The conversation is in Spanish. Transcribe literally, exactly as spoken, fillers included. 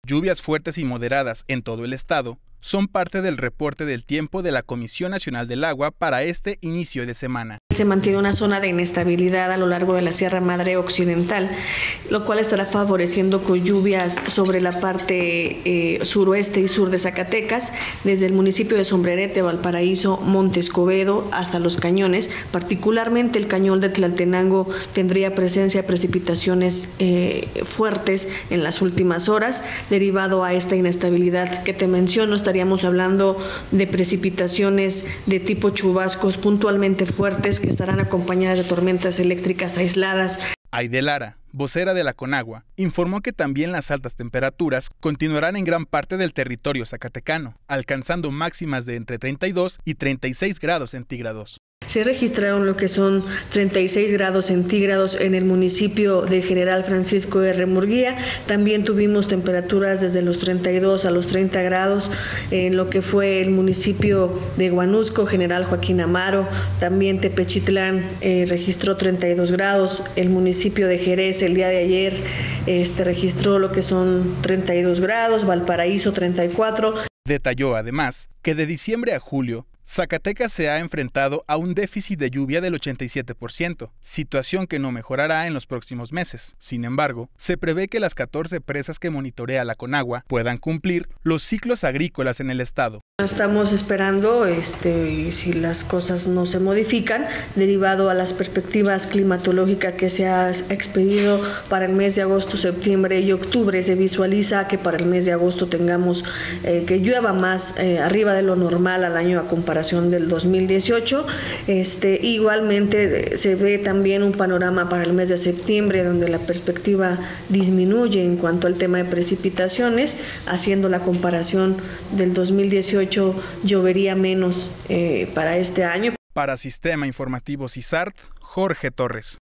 lluvias fuertes y moderadas en todo el estado son parte del reporte del tiempo de la Comisión Nacional del Agua para este inicio de semana. Se mantiene una zona de inestabilidad a lo largo de la Sierra Madre Occidental, lo cual estará favoreciendo con lluvias sobre la parte eh, suroeste y sur de Zacatecas, desde el municipio de Sombrerete, Valparaíso, Monte Escobedo hasta Los Cañones. Particularmente el cañón de Tlaltenango tendría presencia de precipitaciones eh, fuertes en las últimas horas, derivado a esta inestabilidad que te menciono. Estaríamos hablando de precipitaciones de tipo chubascos puntualmente fuertes que estarán acompañadas de tormentas eléctricas aisladas. Aide Lara, vocera de la Conagua, informó que también las altas temperaturas continuarán en gran parte del territorio zacatecano, alcanzando máximas de entre treinta y dos y treinta y seis grados centígrados. Se registraron lo que son treinta y seis grados centígrados en el municipio de General Francisco R. Murguía. También tuvimos temperaturas desde los treinta y dos a los treinta grados en lo que fue el municipio de Huanusco, General Joaquín Amaro. También Tepechitlán eh, registró treinta y dos grados. El municipio de Jerez el día de ayer este, registró lo que son treinta y dos grados. Valparaíso treinta y cuatro. Detalló además que de diciembre a julio, Zacatecas se ha enfrentado a un déficit de lluvia del ochenta y siete por ciento, situación que no mejorará en los próximos meses. Sin embargo, se prevé que las catorce presas que monitorea la Conagua puedan cumplir los ciclos agrícolas en el estado. Estamos esperando, este, si las cosas no se modifican, derivado a las perspectivas climatológicas que se ha expedido para el mes de agosto, septiembre y octubre, se visualiza que para el mes de agosto tengamos eh, que llueva más eh, arriba de lo normal al año a comparación del dos mil dieciocho. Este, igualmente se ve también un panorama para el mes de septiembre donde la perspectiva disminuye en cuanto al tema de precipitaciones, haciendo la comparación del dos mil dieciocho, llovería menos eh, para este año. Para Sistema Informativo CISART, Jorge Torres.